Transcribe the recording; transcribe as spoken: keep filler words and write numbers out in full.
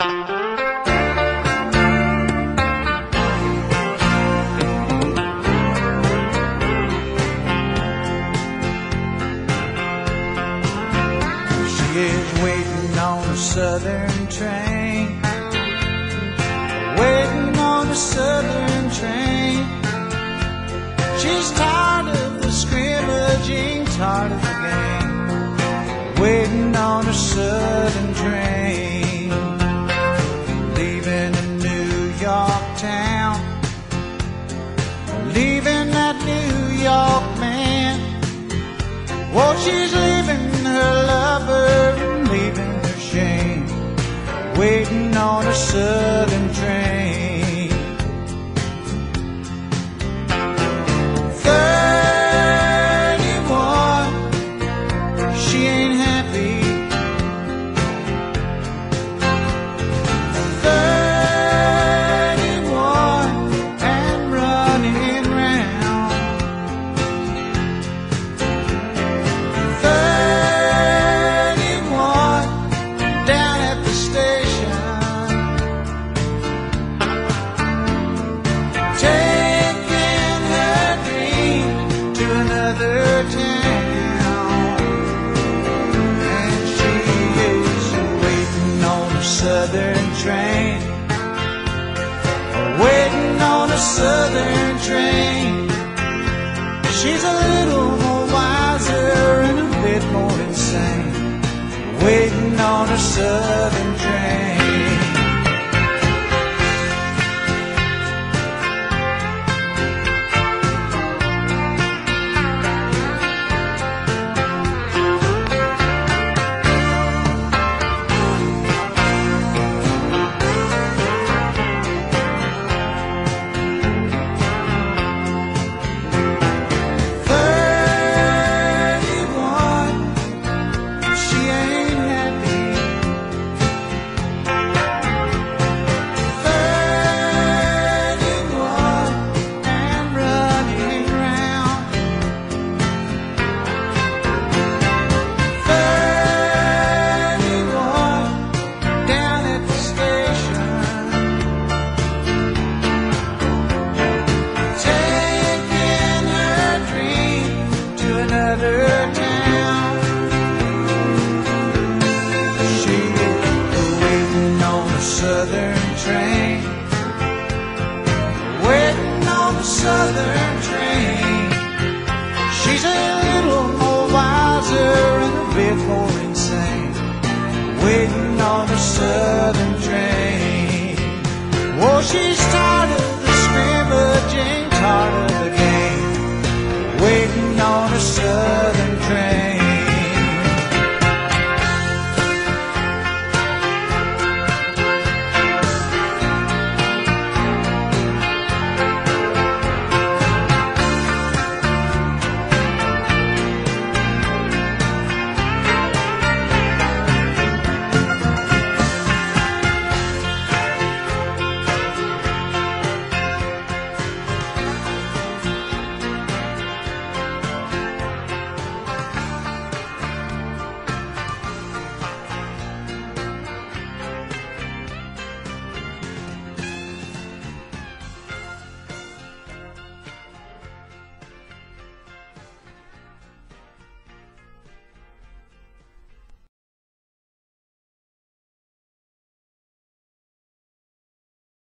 She is waiting on a southern train, waiting on a southern train. She's tired of the scrimmaging, tired of the game, waiting on a southern train. Leaving a New York town, leaving that New York man. Oh, she's leaving her lover, leaving her shame, waiting on a southern train. Southern train, waiting on a southern train. She's a little more wiser and a bit more insane, waiting on a southern train. Southern train, waiting on the southern train. She's a little more wiser and a bit more insane, waiting on the southern train. Oh, she's tired of the scrimmaging,